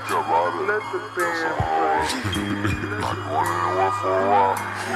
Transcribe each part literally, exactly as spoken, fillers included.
Let the band play. Not going anywhere for a while.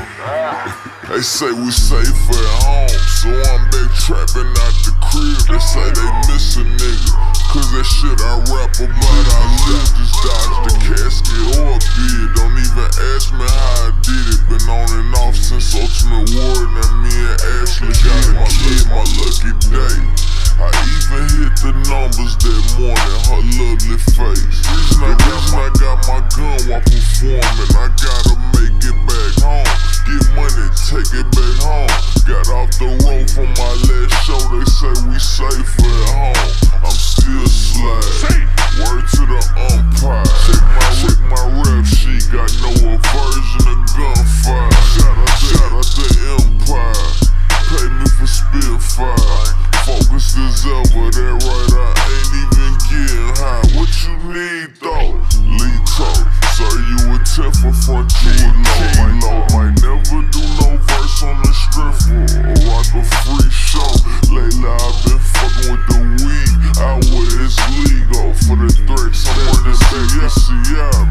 They say we safe at home, so I'm back trapping out the crib. They say they miss a nigga, cause that shit I rap about I live. Just dodge the casket or a bid. Don't even ask me how I did it. Been on and off since Ultimate Warrior. Now me and Ashley got my kid, my lucky day. I even hit the numbers that morning, her lovely face. Reason I, reason I got my gun while performing, I gotta make it back home. Get money, take it back home. Got off the road from my last show, they say we safe at home. I'm still slide, word to the umpire. Check my, check my rap sheet, got no aversion to gunfire. Shout out, shout out to Empire, pay me for Spitfire. Focused as ever, that right, I ain't even getting high. What you need though? Lito, sir, you a ten for front, you a low, low. Might never do no verse on the strip for or rock a free show. Lately I've been fucking with the weed, out where it's legal. For the threats, I'm running back to Seattle.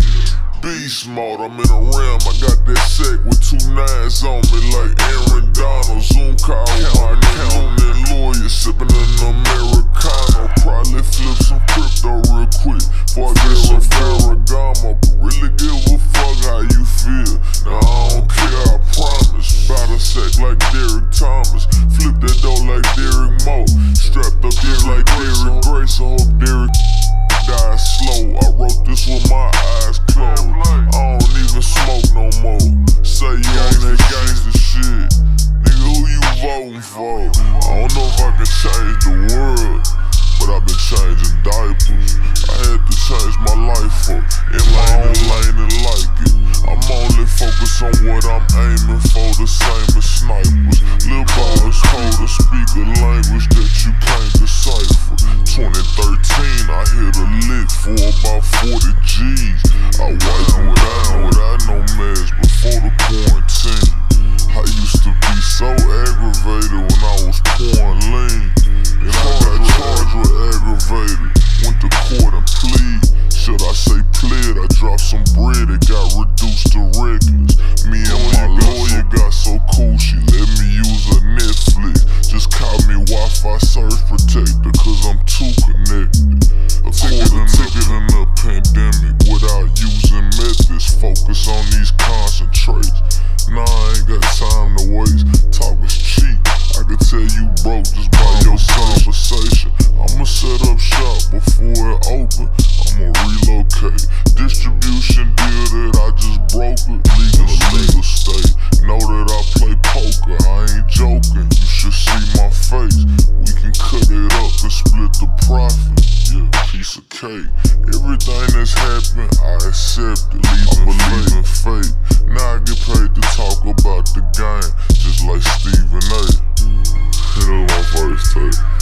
Beast mode, I'm in a rim, I got that sack with two nines on me like Aaron Donald. Zoom call, my counting lawyer, sipping an Americano. Probably flip some crypto real quick before I get some Ferragamo. Really give a fuck how you feel, nah I don't care, I promise. Bout a sack like Derek Thomas, flip that dough like Derek Moe. Strapped up here like Derek Grace, I hope Derek die slow. I wrote this with my eyes closed. I don't even smoke no more. Say you on that gangsta shit, nigga, who you voting for? I don't know if I can change the world, but I've been changing diapers. I had to change my life up in my own lane and like it. I'm only focused on what I'm aiming for, the same as snipers. Lil' bars cold to speak a language that you can't decipher. twenty thirteen, I hit a lick for about forty G's. I wiped without, without no mask before the quarantine. I used to be so aggravated when I was pouring lean. And I got charged with aggravated, went to court and plead. Should I say pled? I dropped some bread, it got reduced to reckless. Me and my lawyer got so cool, she let me use her Netflix. Just call me Wi-Fi surge protector, cause I'm too connected. A quarter ticket in the pandemic without using methods. Focus on these concentrates. Nah, I ain't got time to waste. Talk is cheap, I can tell you broke just by your conversation. I'ma set up shop before it open, I'ma relocate. Distribution deal that I just broke it, legal legal state. Know that I play poker, I ain't joking. You should see my face, we can cut it up and split the profit. Yeah, piece of cake. Everything that's happened, I accept it. I believe in fate. Now I get paid to talk about the game, just like Stephen A. Hit on my first tape.